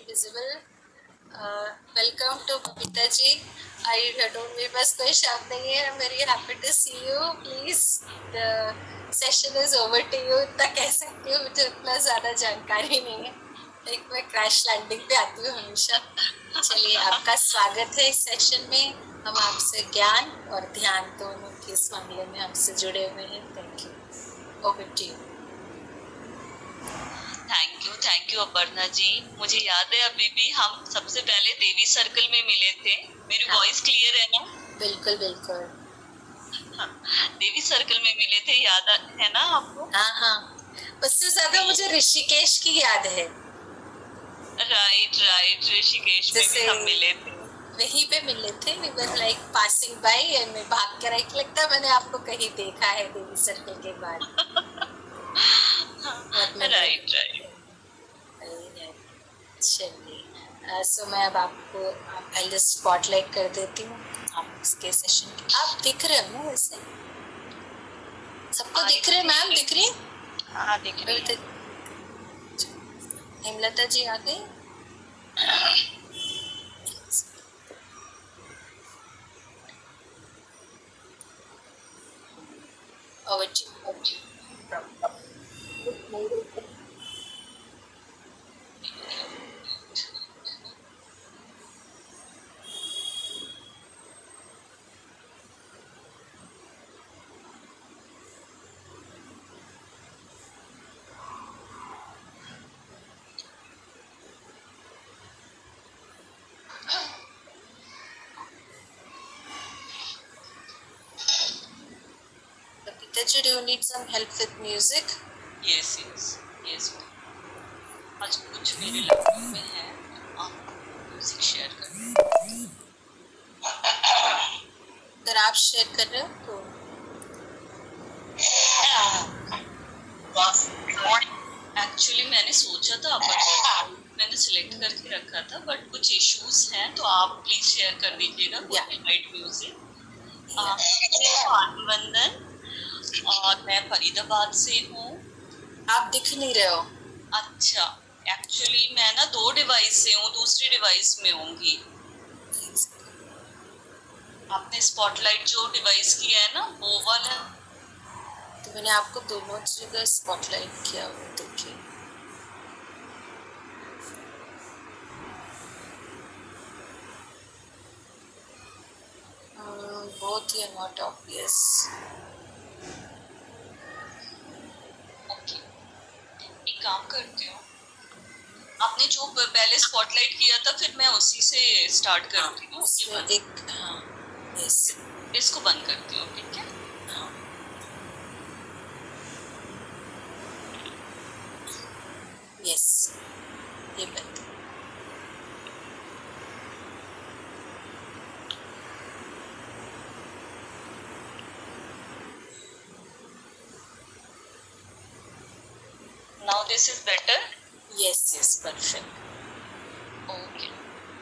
visible. Welcome to Babita ji. I don't मेरे पास कोई शब्द नहीं है. I'm very happy to see you. Please, the session is over to you. इतना कह सकती हूँ, मुझे उतना ज़्यादा जानकारी नहीं है. एक मैं क्रैश लैंडिंग पे आती हूँ हमेशा. चलिए, आपका स्वागत है इस सेशन में. हम आपसे ज्ञान और ध्यान दोनों के इस मामले में आपसे जुड़े हुए हैं. Thank you. Over to you. Thank you Aparna ji. मुझे याद है अभी भी हम सबसे पहले देवी सर्कल में मिले थे. मेरी वॉइस क्लियर है ना? बिल्कुल बिल्कुल. हाँ, देवी सर्कल में मिले थे, याद है ना आपको? हाँ. उससे ज्यादा मुझे ऋषिकेश की याद है. राइट ऋषिकेश में भी हम मिले थे. वहीं पे मिले थे. We were like passing by and मैं भाग कर आई. लगता है मैंने आपको कहीं देखा है देवी सर्कल के बाद. राइट. चलिए, सो मैं अब आपको पहले स्पॉटलाइट कर देती हूँ. आप इसके सेशन की आप दिख रहे हो ना? वैसे सबको दिख रहे हैं? मैम दिख रही है? हाँ, दिख रही है. हेमलता जी आ गई. Over ji. Do you need some help with music? Yes. आज कुछ मेरे लैपटॉप में है. आप म्यूजिक शेयर कर. अगर आप शेयर कर रहे हो तो एक्चुअली मैंने सोचा था मैंने सिलेक्ट करके रखा था, बट कुछ इश्यूज हैं, तो आप प्लीज शेयर कर दीजिएगा. Right music. वंदन और मैं फरीदाबाद से हूँ. आप दिख नहीं रहे हो. अच्छा, एक्चुअली मैं ना 2 डिवाइस से हूँ, दूसरी डिवाइस में होंगी. आपने स्पॉटलाइट जो डिवाइस किया है ना, वो वाला. तो मैंने आपको दोनों जगह स्पॉटलाइट किया. वो देखिए. both are not obvious. एक काम करती हूँ, आपने जो पहले स्पॉटलाइट किया था, फिर मैं उसी से स्टार्ट करती हूँ. इसको बंद करती हूँ. ठीक है. यस, ये बंद. Now this is better. Yes, perfect. Okay.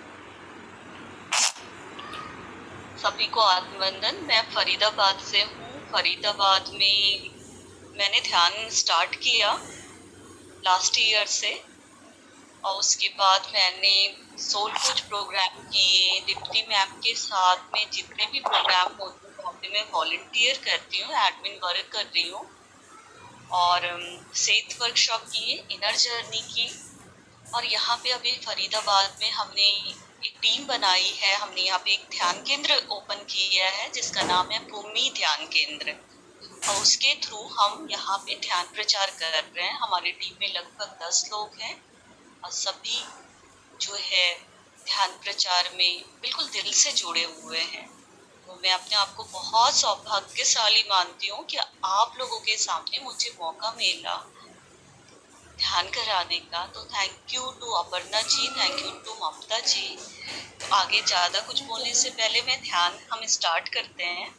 सभी को आत्मवंदन. मैं फरीदाबाद से हूँ. फरीदाबाद में मैंने ध्यान स्टार्ट किया लास्ट ईयर से, और उसके बाद मैंने सोल कोच प्रोग्राम किए. दीप्ति मैम के साथ में जितने भी प्रोग्राम होते हैं, मैं वॉलंटियर करती हूँ, एडमिन वर्क कर रही हूँ. और सेहत वर्कशॉप किए, इनर जर्नी की. और यहाँ पे अभी फरीदाबाद में हमने एक टीम बनाई है. हमने यहाँ पे एक ध्यान केंद्र ओपन किया है जिसका नाम है भूमि ध्यान केंद्र, और उसके थ्रू हम यहाँ पे ध्यान प्रचार कर रहे हैं. हमारी टीम में लगभग 10 लोग हैं, और सभी जो है ध्यान प्रचार में बिल्कुल दिल से जुड़े हुए हैं. तो मैं अपने आप को बहुत सौभाग्यशाली मानती हूँ कि आप लोगों के सामने मुझे मौका मिला ध्यान कराने का. तो thank you to Aparna ji, thank you to Mamta ji. तो आगे ज़्यादा कुछ बोलने से पहले हम स्टार्ट करते हैं.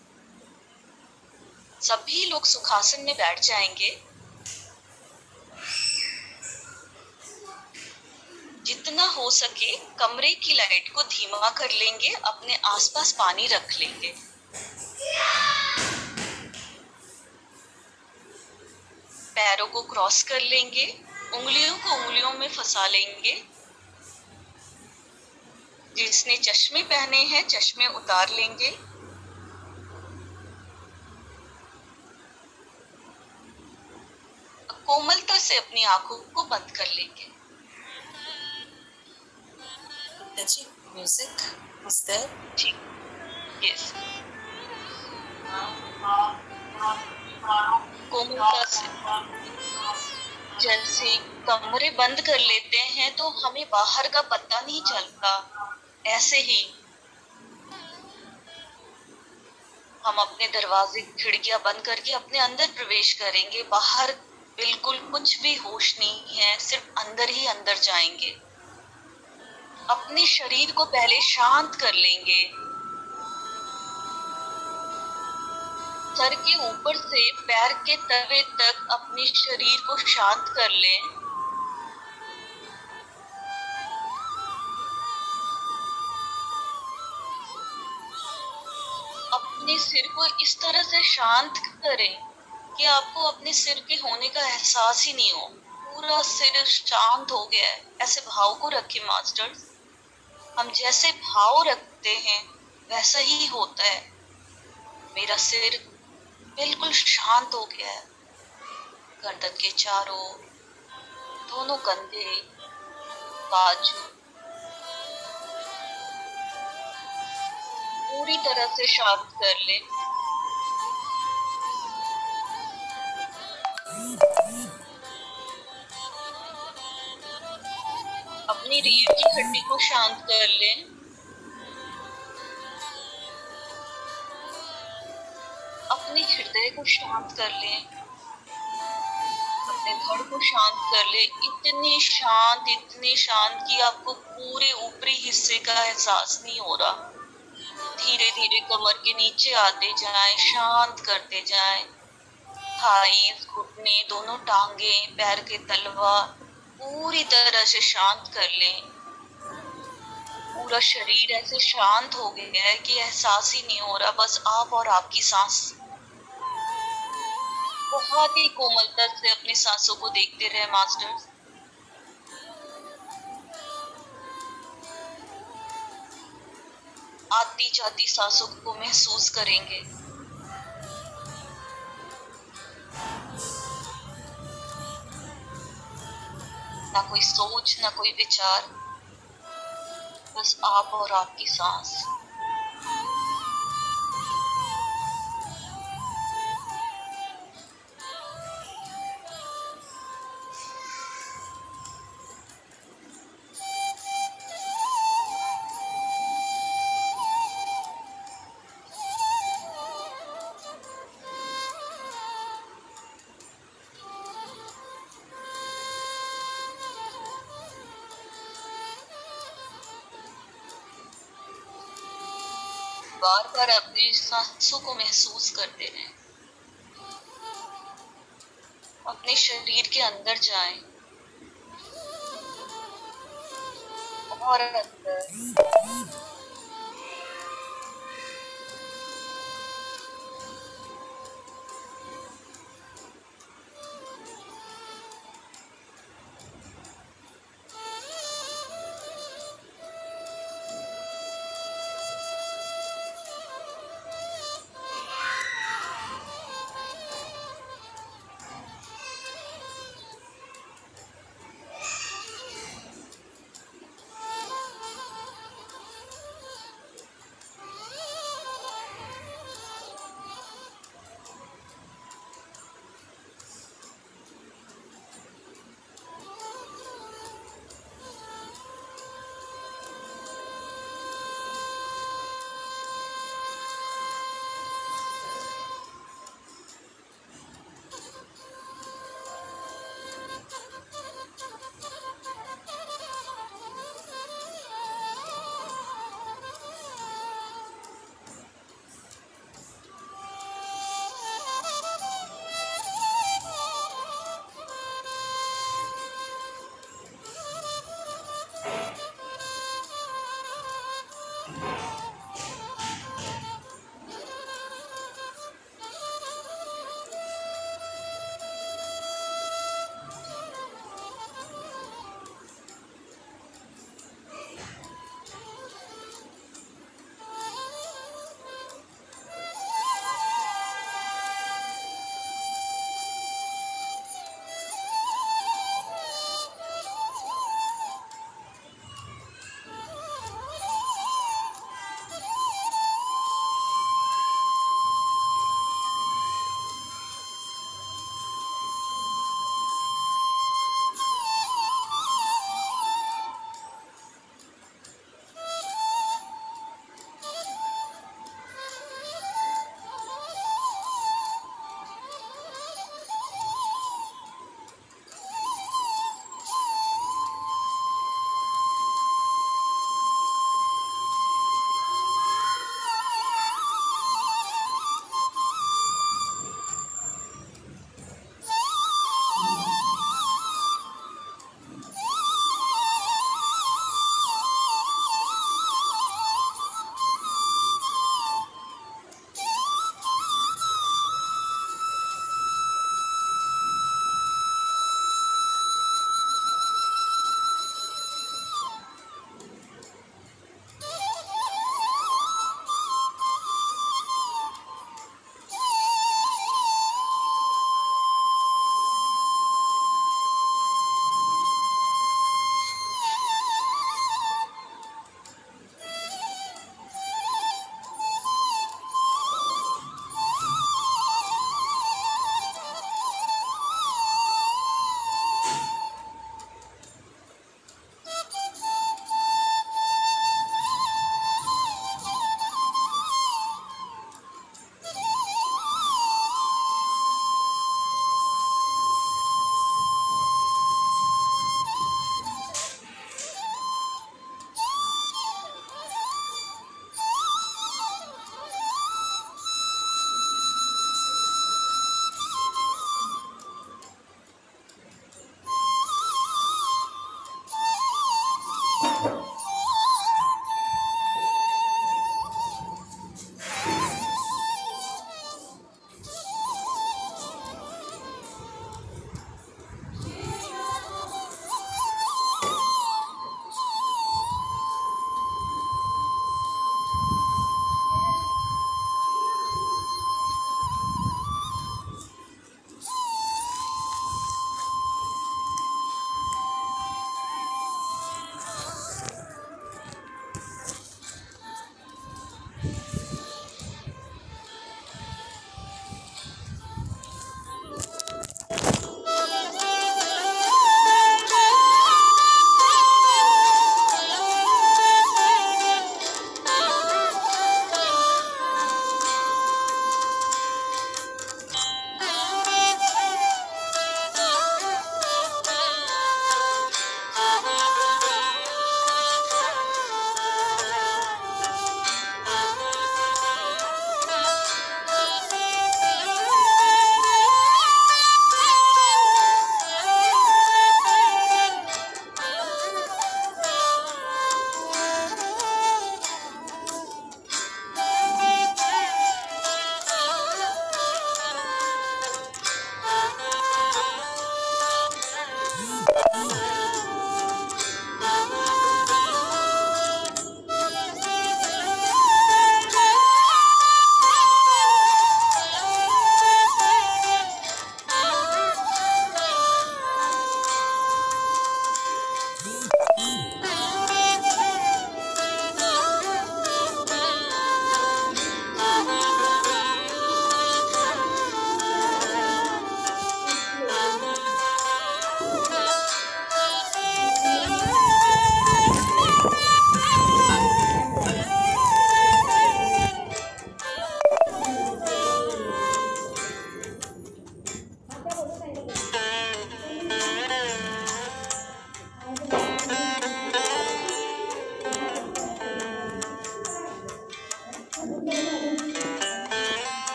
सभी लोग सुखासन में बैठ जाएंगे. जितना हो सके कमरे की लाइट को धीमा कर लेंगे, अपने आसपास पानी रख लेंगे. पैरों को क्रॉस कर लेंगे, उंगलियों को उंगलियों में फंसा लेंगे. जिसने चश्मे पहने हैं चश्मे उतार लेंगे। कोमलता से अपनी आंखों को बंद कर लेंगे। जी, म्यूजिक इज देयर। ठीक, यस। कोमलता से जैसे कमरे बंद कर लेते हैं तो हमें बाहर का पता नहीं चलता, ऐसे ही हम अपने दरवाजे खिड़कियां बंद करके अपने अंदर प्रवेश करेंगे। बाहर बिल्कुल कुछ भी होश नहीं है, सिर्फ अंदर ही अंदर जाएंगे। अपने शरीर को पहले शांत कर लेंगे। सर के ऊपर से पैर के तलवे तक अपने शरीर को शांत कर लें। अपने सिर को इस तरह से शांत करें कि आपको अपने सिर के होने का एहसास ही नहीं हो। पूरा सिर शांत हो गया है, ऐसे भाव को रखें मास्टर्स। हम जैसे भाव रखते हैं वैसा ही होता है। मेरा सिर बिल्कुल शांत हो गया है। गर्दन के चारों, दोनों कंधे, बाजू पूरी तरह से शांत कर लें। अपनी रीढ़ की हड्डी को शांत कर लें। अपने हृदय को शांत कर लें। अपने धड़ को शांत कर ले। इतने शांत कि आपको पूरे ऊपरी हिस्से का एहसास नहीं हो रहा। धीरे धीरे कमर के नीचे आते जाएं, शांत करते जाएं। थाईज, घुटने, दोनों टांगे, पैर के तलवा पूरी तरह से शांत कर लें। पूरा शरीर ऐसे शांत हो गया है कि एहसास ही नहीं हो रहा, बस आप और आपकी सांस। बहुत ही कोमलता से अपनी सांसों को देखते रहे मास्टर्स। आती जाती सांसों को महसूस करेंगे। ना कोई सोच, ना कोई विचार, बस आप और आपकी सांस। बार बार अपनी सांसों को महसूस करते रहें। अपने शरीर के अंदर जाएं और अंदर।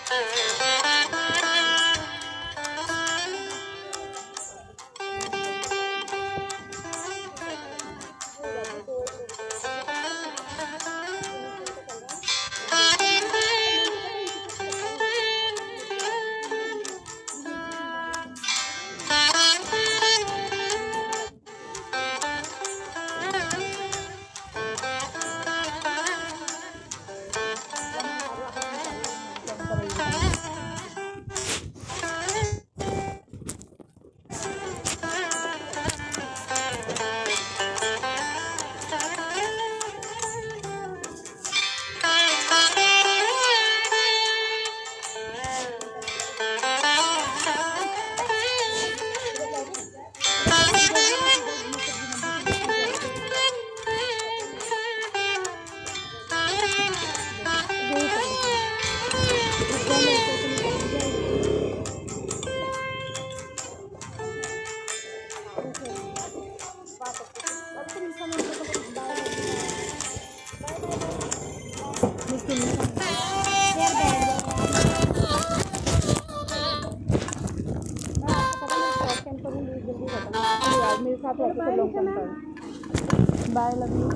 मेरे साथ ऐसे तो लॉन्ग टर्म पर बाय लव यू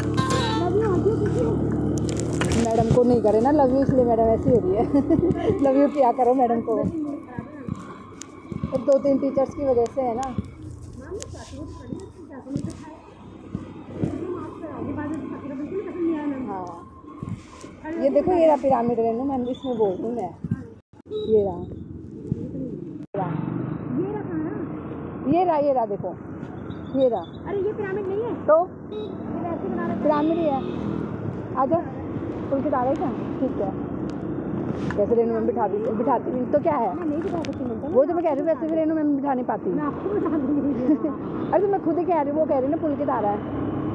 मैडम को नहीं करे ना लव यू, इसलिए मैडम ऐसी हो रही है लव यू क्या करो मैडम को, तो 2-3 टीचर्स की वजह से है ना। हाँ ये देखो ये रहा पिरामिड रेनू मैम, इसमें बोल दूँ मैं, ये रहा ये रहा देखो ये रहा। अरे ये पिरामिड नहीं है तो ये वैसे बना रहे पिरामिड ही है। आजा पुलकित आ रहा है क्या? ठीक है वैसे रेनू मैम बिठाती नहीं तो क्या है, मैं नहीं बिठा सकती मिलता वो जो मैं कह रही हूँ वैसे भी रेनू मैम बिठा नहीं पाती। मैं आपको बता दूंगी अरे तो मैं खुद ही कह रही हूँ, वो कह रही है ना पुलकित आ रहा है।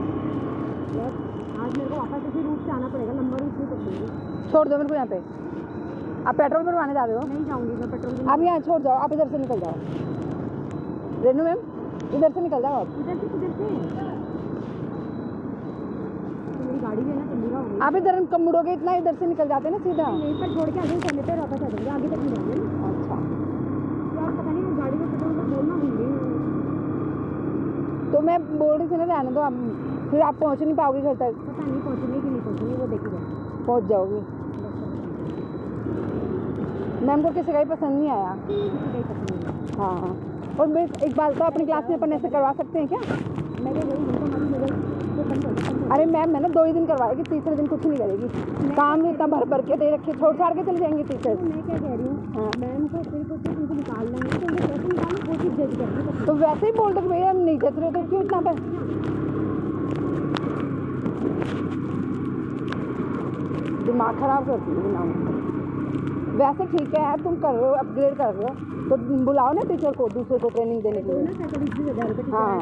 आज मेरे को वापस उसी रूट से आना पड़ेगा, लंबा रूट नहीं पकड़ूंगी। छोड़ दो मेरे को यहाँ पे, आप पेट्रोल भरवाने जा रहे हो? नहीं जाऊंगी मैं पेट्रोल आप यहाँ छोड़ जाओ, आप इधर से निकल जाओ रेनू मैम, इधर से निकल जाओ आप। इधर से मेरी गाड़ी भी है ना चंडीगढ़ हो गई। आप इधर कब मुड़ोगे, इतना इधर से निकल जाते हैं ना सीधा। यहीं पर छोड़ के आगे चलने पे वापस आ जाएंगे, आगे तक नहीं जाएंगे ना। अच्छा यार पता नहीं मैं गाड़ी में पेट्रोल में बोलना भूल गई। तो मैं बोल रही थी ना रहने दो आप, फिर आप पहुँच नहीं पाओगे घर तक। पता नहीं पहुँचेंगे कि नहीं पहुँचेंगे, वो देखी जाए। पहुँच जाओगी। मैम को किसी का ही पसंद नहीं आया। किसी का ही पसंद नहीं। हाँ और मैं एक बार तो अपनी क्लास में अपन ऐसे करवा सकते हैं क्या? मैं क्या करूँ, उनको हमारी मेरे वो बंद हो गया। अरे मैम मैं ना 2 ही दिन करवाएगी, तीसरे दिन कुछ नहीं करेगी। काम भी इतना भर के दे रखे, छोड़ छाड़ के चले जाएंगे टीचर। मैं क्या कह रही हूँ, हाँ मैम को सिर्फ और सिर्फ उनको निकालना है, तो उनको कैसे निकालना वो चीज़ जज करनी है। तो वैसे ही बोल दो कि भैया हम नहीं जच रहे, तो क्यों इतना पर दिमाग खराब करती है ना। वैसे ठीक है तुम कर रहे हो, अपग्रेड कर रहे हो, तो बुलाओ ना टीचर को, दूसरे को ट्रेनिंग देने के लिए। हाँ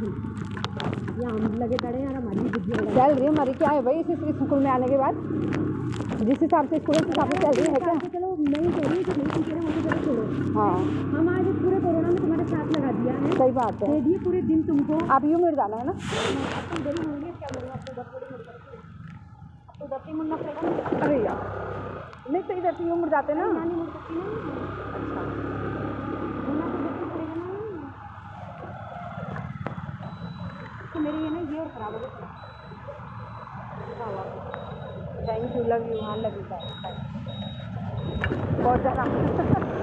हम लगे पड़े यार, हमारी बुद्धि सैलरी हमारी क्या है भाई इस स्कूल में आने के बाद, जिस हिसाब से स्कूल, उस हिसाब से सैलरी है क्या? चलो नहीं कह रही तो नहीं टीचर है, वो तो चलो छोड़ो। हाँ हम आज पूरे कोरोना में तुम्हारे साथ लगा दिया है, सही बात है। दे दिए पूरे दिन तुमको। आप यूँ मिट जाना है ना, तुम देरी होंगे क्या बोलूँ, आपको बस थोड़ी मुड़ करके अब तो 10 ही मुड़ना पड़ेगा। अरे यार नहीं तो इधर से यूँ मुड़ जाते ना। नहीं मुड़ सकती ना, अच्छा होना तो देखना पड़ेगा ना। तो मेरी ये ना ये और खराब हो गई। Thank you, love you. हाँ लव यू बहुत ज़्यादा